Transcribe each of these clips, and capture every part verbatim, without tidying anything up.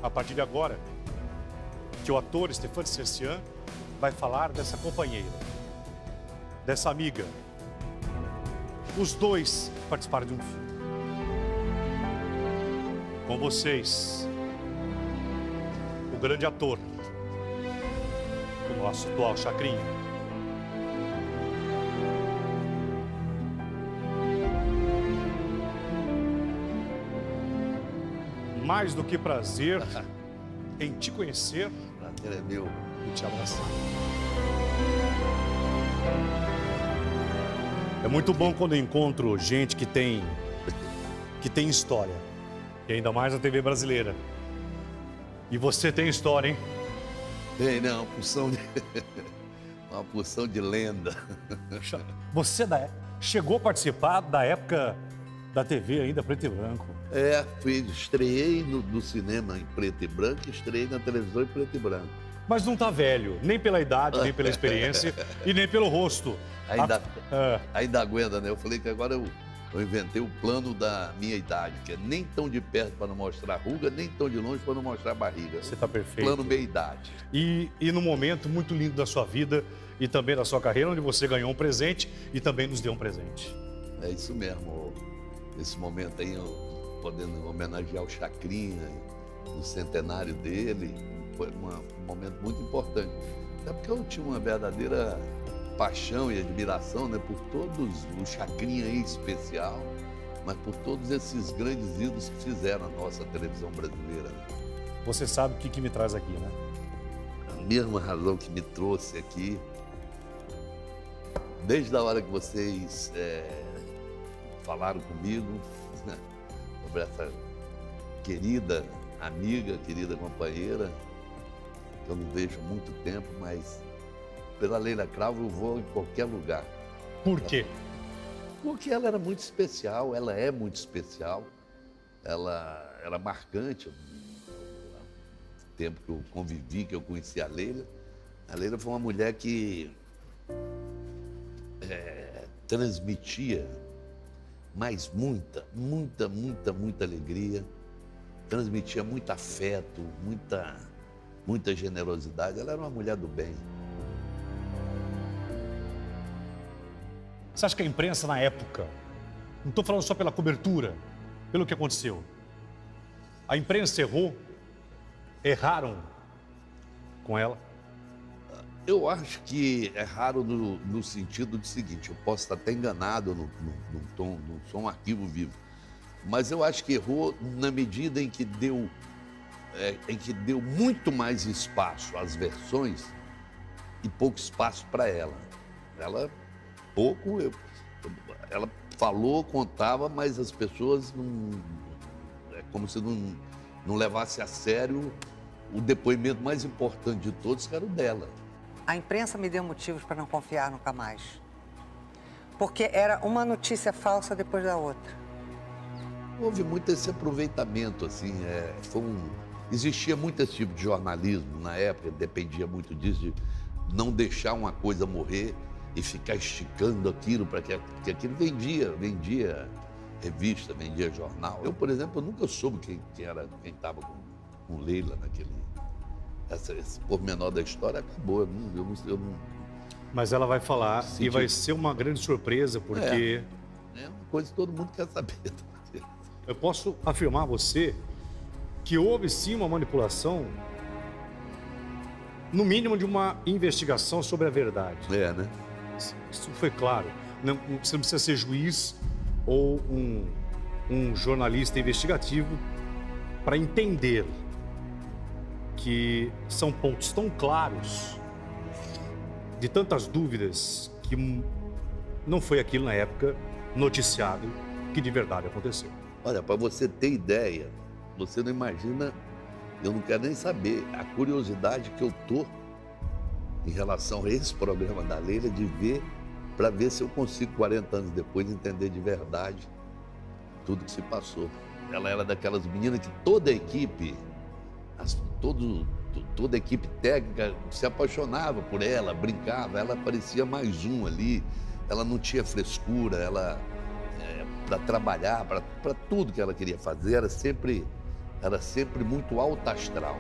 a partir de agora, que o ator Stéphane Cercian vai falar dessa companheira, dessa amiga. Os dois participaram de um filme. Com vocês, o grande ator, o nosso atual Chacrinha. Mais do que prazer em te conhecer, prazer é meu, e te abraçar. É muito bom quando eu encontro gente que tem, que tem história. E ainda mais na T V brasileira. E você tem história, hein? Tem, não, uma porção de... uma porção de lenda. Você da... chegou a participar da época da T V ainda preto e branco. É, fui, estreiei no, no cinema em preto e branco e estreiei na televisão em preto e branco. Mas não tá velho, nem pela idade, nem pela experiência e nem pelo rosto. Ainda, a... é. ainda aguenta, né? Eu falei que agora eu... Eu inventei o plano da minha idade, que é nem tão de perto para não mostrar ruga, nem tão de longe para não mostrar barriga. Você está perfeito. Plano meia-idade. E, e num momento muito lindo da sua vida e também da sua carreira, onde você ganhou um presente e também nos deu um presente. É isso mesmo. Esse momento aí, eu podendo homenagear o Chacrinha, o centenário dele, foi uma, um momento muito importante. Até porque eu tinha uma verdadeira paixão e admiração, né, por todos, o Chacrinha em especial, mas por todos esses grandes ídolos que fizeram a nossa televisão brasileira. Né? Você sabe o que, que me traz aqui, né? A mesma razão que me trouxe aqui, desde a hora que vocês é, falaram comigo, né, sobre essa querida amiga, querida companheira, que eu não vejo há muito tempo, mas pela Leila Cravo eu vou em qualquer lugar. Por quê? Porque ela era muito especial, ela é muito especial, ela era marcante. No tempo que eu convivi, que eu conheci a Leila, a Leila foi uma mulher que é, transmitia mais muita, muita, muita, muita alegria, transmitia muito afeto, muita, muita generosidade. Ela era uma mulher do bem. Você acha que a imprensa na época, não estou falando só pela cobertura, pelo que aconteceu, a imprensa errou, erraram com ela? Eu acho que erraram no, no sentido do seguinte, eu posso estar até enganado no, no, no tom, não sou um arquivo vivo, mas eu acho que errou na medida em que deu, é, em que deu muito mais espaço às versões e pouco espaço para ela. Ela... Pouco, eu, ela falou, contava, mas as pessoas não... É como se não, não levasse a sério o depoimento mais importante de todos, que era o dela. A imprensa me deu motivos para não confiar nunca mais. Porque era uma notícia falsa depois da outra. Houve muito esse aproveitamento, assim, é, foi um... Existia muito esse tipo de jornalismo na época, dependia muito disso, de não deixar uma coisa morrer e ficar esticando aquilo para que, que aquilo vendia, vendia revista, vendia jornal. Eu, por exemplo, eu nunca soube quem, quem era, quem estava com, com Leila naquele... Essa, esse pormenor da história acabou, eu não... Eu não, eu não Mas ela vai falar senti... e vai ser uma grande surpresa, porque... É, é uma coisa que todo mundo quer saber. Eu posso afirmar a você que houve sim uma manipulação, no mínimo de uma investigação sobre a verdade. É, né? Isso foi claro. Não, você não precisa ser juiz ou um, um jornalista investigativo para entender que são pontos tão claros, de tantas dúvidas, que não foi aquilo na época noticiado que de verdade aconteceu. Olha, para você ter ideia, você não imagina, eu não quero nem saber a curiosidade que eu tô em relação a esse programa da Leila, de ver, para ver se eu consigo, quarenta anos depois, entender de verdade tudo que se passou. Ela era daquelas meninas que toda a equipe, as, todo, toda a equipe técnica se apaixonava por ela, brincava, ela parecia mais um ali, ela não tinha frescura, ela, é, para trabalhar, para tudo que ela queria fazer, era sempre Era sempre muito alto astral.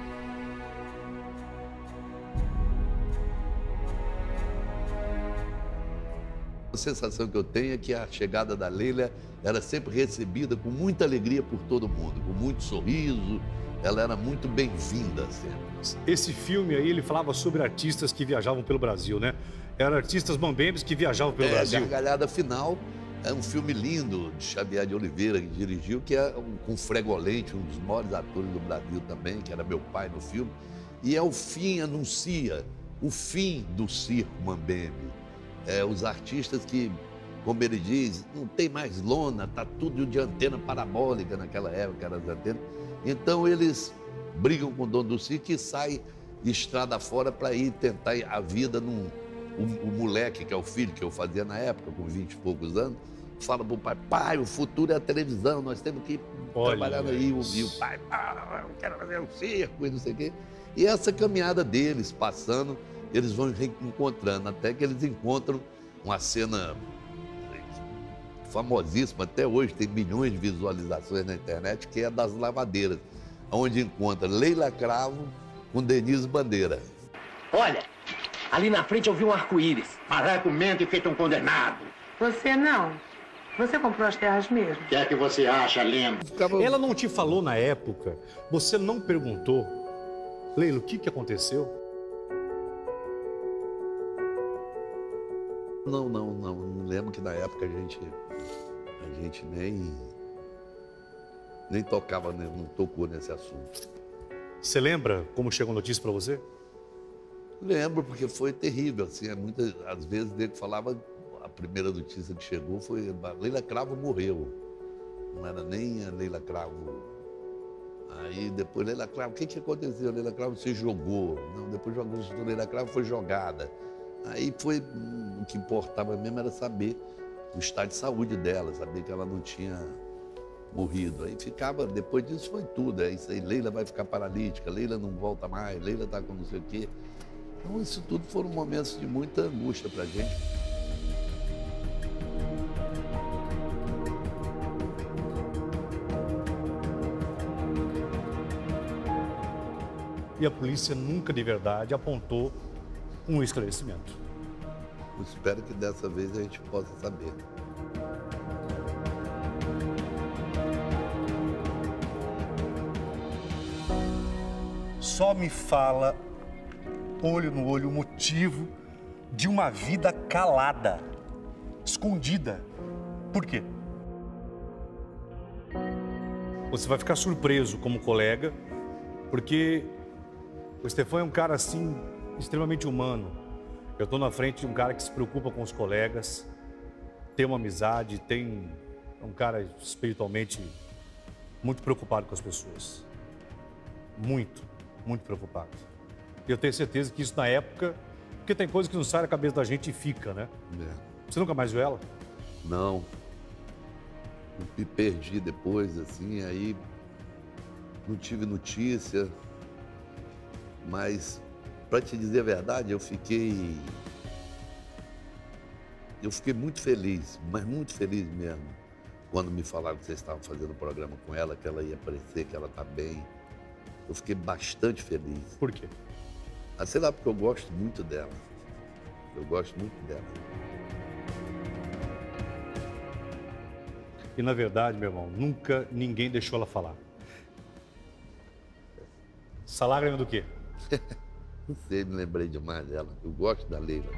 A sensação que eu tenho é que a chegada da Leila era sempre recebida com muita alegria por todo mundo, com muito sorriso. Ela era muito bem-vinda sempre. Esse filme aí, ele falava sobre artistas que viajavam pelo Brasil, né? Eram artistas mambembes que viajavam pelo é, Brasil. Gargalhada Final é um filme lindo de Xavier de Oliveira, que dirigiu, que é um, com Fregolente, um dos maiores atores do Brasil também, que era meu pai no filme. E é o fim, anuncia o fim do circo mambembe. É, os artistas que, como ele diz, não tem mais lona, tá tudo de antena parabólica naquela época, era as antenas. Então eles brigam com o dono do circo e saem de estrada fora para ir tentar a vida num... O, o moleque, que é o filho que eu fazia na época, com vinte e poucos anos, fala pro pai, pai, o futuro é a televisão, nós temos que Olha trabalhar aí. E o pai, ah, eu quero fazer um circo e não sei o quê. E essa caminhada deles, passando, eles vão reencontrando, até que eles encontram uma cena famosíssima, até hoje tem milhões de visualizações na internet, que é das lavadeiras, onde encontra Leila Cravo com Denise Bandeira. Olha, ali na frente eu vi um arco-íris. Marreco mente feito um condenado. Você não. Você comprou as terras mesmo? O que é que você acha, lindo? Ficava... Ela não te falou na época, você não perguntou, Leila, o que, que aconteceu? Não, não, não. Me lembro que na época a gente, a gente nem, nem tocava, não tocou nesse assunto. Você lembra como chegou a notícia para você? Lembro, porque foi terrível, assim, muitas, às vezes ele falava, a primeira notícia que chegou foi, a Leila Cravo morreu, não era nem a Leila Cravo. Aí depois, Leila Cravo, o que que aconteceu? A Leila Cravo se jogou, não, depois jogou, a Leila Cravo foi jogada. Aí foi, o que importava mesmo era saber o estado de saúde dela, saber que ela não tinha morrido. Aí ficava, depois disso foi tudo, é isso aí, Leila vai ficar paralítica, Leila não volta mais, Leila tá com não sei o quê. Então, isso tudo foram momentos de muita angústia para a gente. E a polícia nunca de verdade apontou um esclarecimento. Eu espero que dessa vez a gente possa saber. Só me fala, olho no olho, o motivo de uma vida calada, escondida. Por quê? Você vai ficar surpreso como colega, porque o Stefan é um cara assim, extremamente humano. Eu estou na frente de um cara que se preocupa com os colegas, tem uma amizade, tem é um cara espiritualmente muito preocupado com as pessoas. Muito, muito preocupado. E eu tenho certeza que isso na época, porque tem coisa que não sai da cabeça da gente e fica, né? É. Você nunca mais viu ela? Não. Me perdi depois, assim, aí não tive notícia, mas, para te dizer a verdade, eu fiquei... Eu fiquei muito feliz, mas muito feliz mesmo, quando me falaram que vocês estavam fazendo o programa com ela, que ela ia aparecer, que ela está bem. Eu fiquei bastante feliz. Por quê? Ah, sei lá, porque eu gosto muito dela. Eu gosto muito dela. E, na verdade, meu irmão, nunca ninguém deixou ela falar. Essa lágrima do quê? Não sei, me lembrei demais dela. Eu gosto da Leila.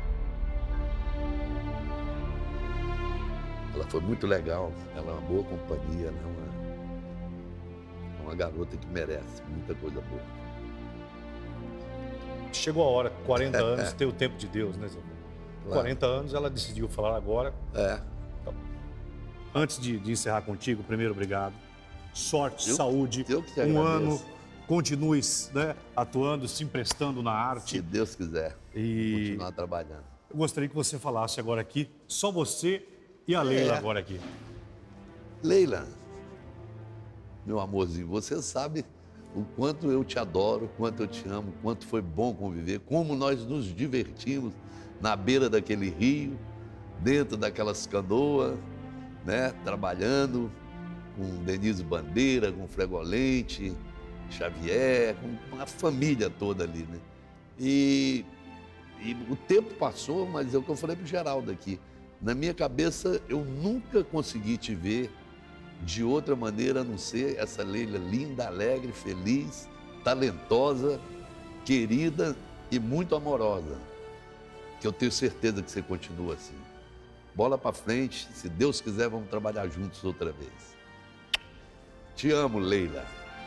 Ela foi muito legal. Ela é uma boa companhia. Ela é uma, uma garota que merece muita coisa boa. Chegou a hora, quarenta anos, tem o tempo de Deus, né, Zé? Claro. quarenta anos, ela decidiu falar agora. É. Então, antes de, de encerrar contigo, primeiro, obrigado. Sorte, Eu- saúde, eu que te um agradeço. ano, continue, né, atuando, se emprestando na Se arte. Deus quiser. E Continuar trabalhando. eu gostaria que você falasse agora aqui, só você e a Leila É. agora aqui. Leila, meu amorzinho, você sabe o quanto eu te adoro, o quanto eu te amo, o quanto foi bom conviver, como nós nos divertimos na beira daquele rio, dentro daquelas canoas, né, trabalhando. com Denise Bandeira, com Fregolente, Xavier, com a família toda ali, né? E, e o tempo passou, mas é o que eu falei para o Geraldo aqui. Na minha cabeça, eu nunca consegui te ver de outra maneira a não ser essa Leila linda, alegre, feliz, talentosa, querida e muito amorosa. Que eu tenho certeza que você continua assim. Bola para frente, se Deus quiser, vamos trabalhar juntos outra vez. Te amo, Leila.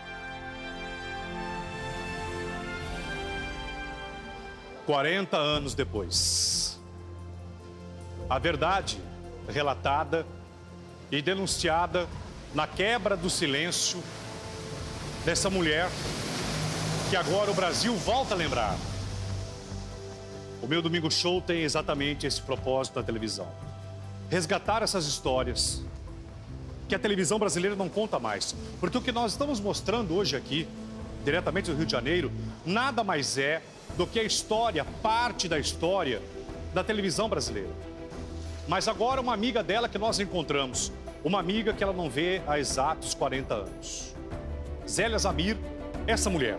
quarenta anos depois, a verdade relatada e denunciada na quebra do silêncio dessa mulher que agora o Brasil volta a lembrar. O meu Domingo Show tem exatamente esse propósito na televisão. Resgatar essas histórias que a televisão brasileira não conta mais. Porque o que nós estamos mostrando hoje aqui, diretamente do Rio de Janeiro, nada mais é do que a história, parte da história da televisão brasileira. Mas agora uma amiga dela que nós encontramos, uma amiga que ela não vê há exatos quarenta anos. Zélia Zamir, essa mulher.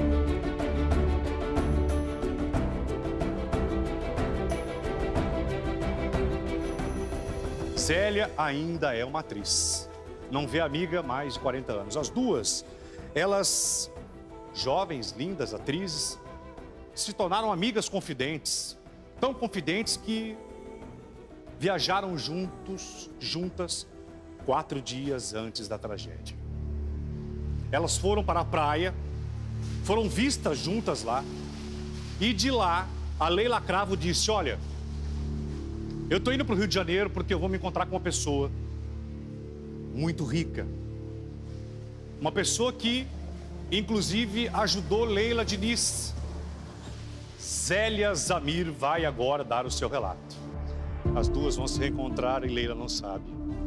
Zélia ainda é uma atriz. Não vê a amiga há mais de quarenta anos. As duas, elas, jovens, lindas, atrizes, se tornaram amigas confidentes. Tão confidentes que viajaram juntos, juntas, quatro dias antes da tragédia. Elas foram para a praia, foram vistas juntas lá. E de lá, a Leila Cravo disse, olha, eu estou indo para o Rio de Janeiro porque eu vou me encontrar com uma pessoa muito rica. Uma pessoa que, inclusive, ajudou Leila Diniz. Zélia Zamir vai agora dar o seu relato. As duas vão se reencontrar e Leila não sabe.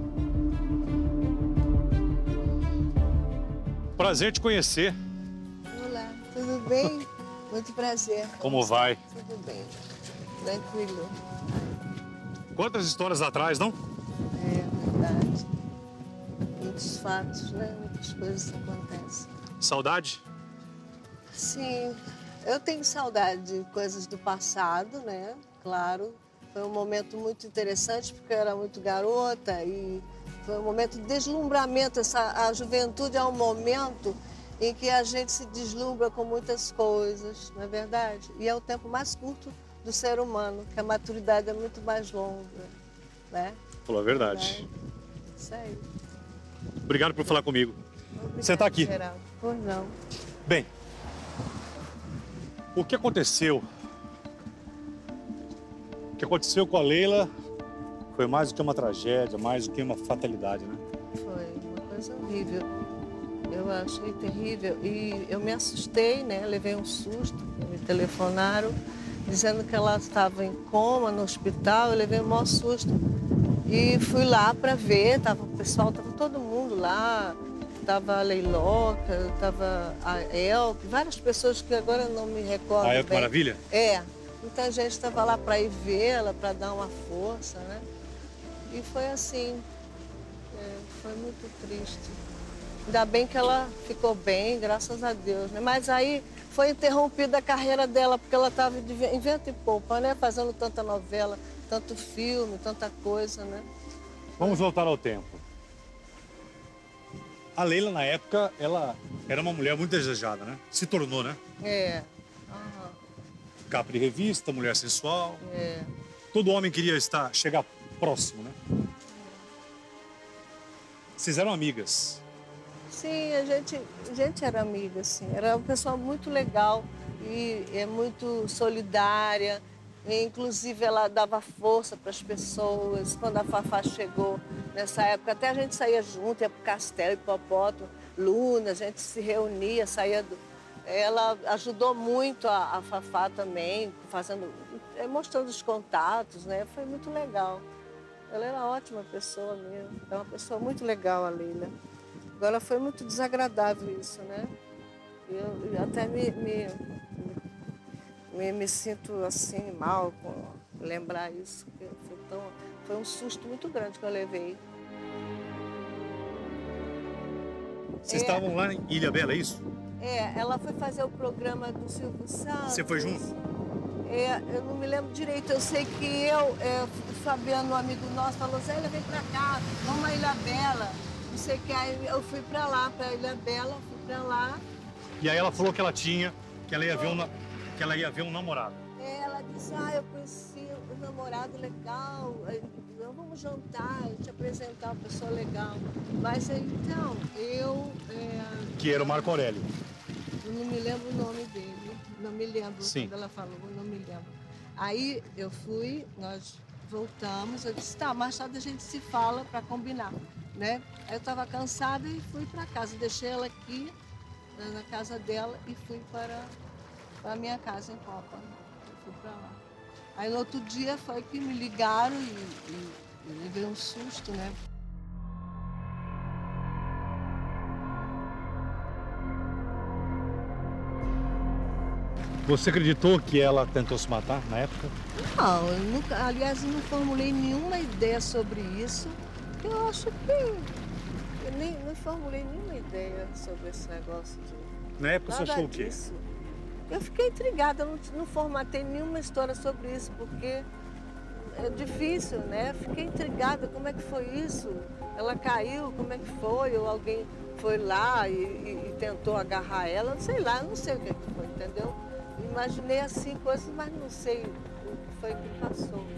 Prazer te conhecer. Olá, tudo bem? Muito prazer. Como vai? Tudo bem, tranquilo. Quantas histórias atrás, não? É verdade. Muitos fatos, né? Muitas coisas acontecem. Saudade? Sim, eu tenho saudade de coisas do passado, né? Claro. Foi um momento muito interessante porque eu era muito garota e foi um momento de deslumbramento. Essa, a juventude é um momento em que a gente se deslumbra com muitas coisas, não é verdade? E é o tempo mais curto do ser humano, que a maturidade é muito mais longa, né? Falou a verdade. É, isso aí. Obrigado por falar comigo. Obrigada, Você está aqui. Geraldo. Pois não. Bem, o que aconteceu? O que aconteceu com a Leila foi mais do que uma tragédia, mais do que uma fatalidade, né? Foi uma coisa horrível. Eu achei terrível e eu me assustei, né? Levei um susto, me telefonaram dizendo que ela estava em coma no hospital. Eu levei um maior susto e fui lá para ver. Tava, o pessoal, estava todo mundo lá. Estava a Leiloca, estava a Elke, várias pessoas que agora eu não me recordo A Elke bem. Maravilha? É, muita gente estava lá para ir vê-la, para dar uma força, né? E foi assim, é, foi muito triste. Ainda bem que ela ficou bem, graças a Deus, né? Mas aí foi interrompida a carreira dela, porque ela estava em vento e popa, né? Fazendo tanta novela, tanto filme, tanta coisa, né? Vamos voltar ao tempo. A Leila, na época, ela era uma mulher muito desejada, né? Se tornou, né? É. Aham. Capa de revista, mulher sensual. É. Todo homem queria estar, chegar próximo, né? Vocês eram amigas. Sim, a gente, a gente era amiga, assim. Era uma pessoa muito legal e é muito solidária. E, inclusive, ela dava força para as pessoas. Quando a Fafá chegou nessa época, até a gente saía junto, ia para o Castelo, Hipopótamo, Luna, a gente se reunia, saía do... Ela ajudou muito a, a Fafá também, fazendo, mostrando os contatos, né? Foi muito legal. Ela era uma ótima pessoa mesmo. É uma pessoa muito legal, a Leila. Agora, foi muito desagradável isso, né? Eu, eu até me, me, me, me sinto assim, mal com lembrar isso. Foi, tão, foi um susto muito grande que eu levei. Vocês É. estavam lá em Ilha Bela, é isso? É, ela foi fazer o programa do Silvio Santos. Você foi junto? É, eu não me lembro direito, eu sei que eu, é, o Fabiano, um amigo nosso, falou, Zélia, vem pra cá, vamos à Ilha Bela. Não sei o que, aí eu fui pra lá, pra Ilha Bela, fui pra lá. E aí ela falou que ela tinha, que ela ia ver um, na- que ela ia ver um namorado. É, ela disse, ah, eu conheci um namorado legal, aí, não, vamos jantar, eu te apresentar uma pessoa legal. Mas aí, então, eu, é, Que era o Marco Aurélio. eu não me lembro o nome dele, não me lembro Sim. quando ela falou, eu não me lembro. Aí eu fui, nós voltamos, eu disse, tá, mais tarde a gente se fala para combinar, né? Aí eu estava cansada e fui para casa, deixei ela aqui na na casa dela e fui para para a minha casa em Copa. Eu fui para lá. Aí no outro dia foi que me ligaram e, e, e levei um susto, né? Você acreditou que ela tentou se matar na época? Não, eu nunca, aliás, eu não formulei nenhuma ideia sobre isso. Eu acho que eu nem não formulei nenhuma ideia sobre esse negócio de Na época você nada achou o quê? disso. Eu fiquei intrigada, eu não, não formatei nenhuma história sobre isso, porque é difícil, né? Fiquei intrigada, como é que foi isso? Ela caiu, como é que foi? Ou alguém foi lá e, e- e tentou agarrar ela? Não sei lá, eu não sei o que, é que foi, entendeu? Imaginei assim coisas, mas não sei o que foi que passou.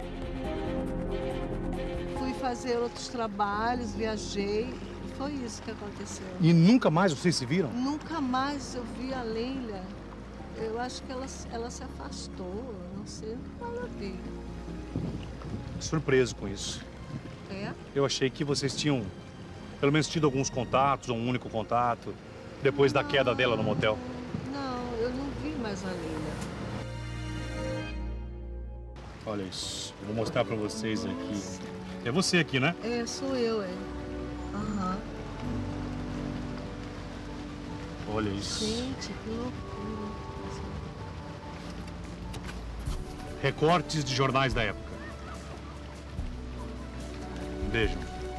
Fui fazer outros trabalhos, viajei, e foi isso que aconteceu. E nunca mais vocês se viram? Nunca mais eu vi a Leila. Eu acho que ela, ela se afastou, eu não sei, nunca mais a vi. Surpreso com isso. É? Eu achei que vocês tinham, pelo menos, tido alguns contatos, ou um único contato, depois da queda dela no motel. Não, eu não vi mais a Leila. Olha isso. Eu vou mostrar pra vocês aqui. É você aqui, né? É, sou eu, é. Aham. Olha isso. Gente, que loucura. Recortes de jornais da época. Vejam.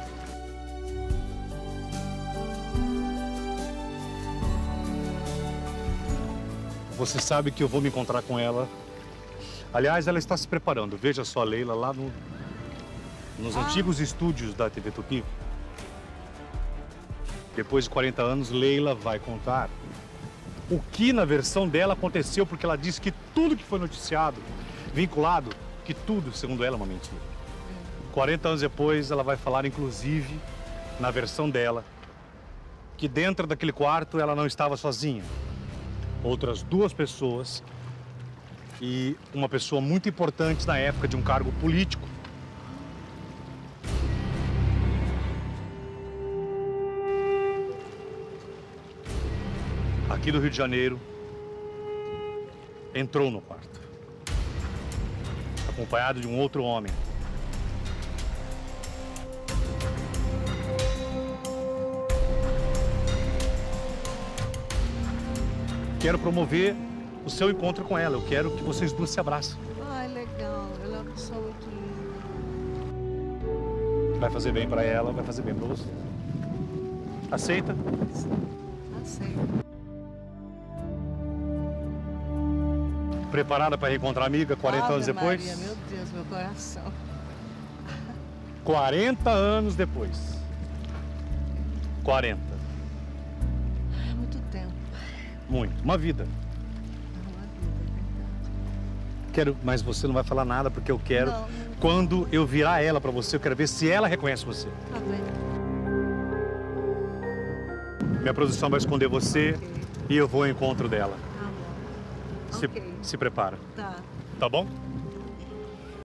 Você sabe que eu vou me encontrar com ela. Aliás, ela está se preparando. Veja só a Leila lá no, nos Ah. antigos estúdios da T V Tupi. Depois de quarenta anos, Leila vai contar o que na versão dela aconteceu, porque ela disse que tudo que foi noticiado, vinculado, que tudo, segundo ela, é uma mentira. quarenta anos depois, ela vai falar, inclusive, na versão dela, que dentro daquele quarto ela não estava sozinha. Outras duas pessoas e uma pessoa muito importante na época de um cargo político. Aqui do Rio de Janeiro, entrou no quarto, acompanhado de um outro homem. Quero promover o seu encontro com ela. Eu quero que vocês duas se abracem. Ai, legal. Ela é uma pessoa muito linda. Vai fazer bem pra ela, vai fazer bem pra você. Aceita? Aceito. Preparada para reencontrar a amiga quarenta Ave anos depois? Maria, meu Deus, meu coração. quarenta anos depois. quarenta. É muito tempo. Muito. Uma vida. É uma vida, é verdade. Quero, mas você não vai falar nada porque eu quero. Não, não. Quando eu virar ela pra você, eu quero ver se ela reconhece você. Tá bem. Minha produção vai esconder você Ok. e eu vou ao encontro dela. Tá bom. Se, Ok. se prepara. Tá. Tá bom?